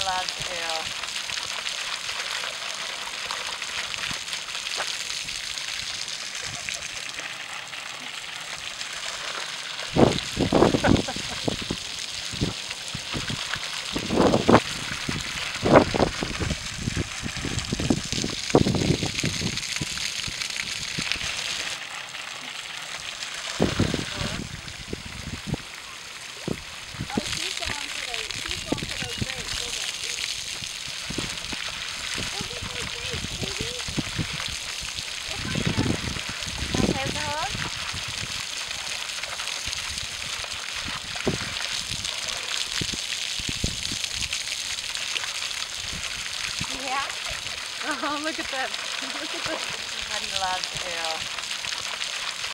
love to. Yeah? Oh, look at that. Look at this. This is what he loves to do.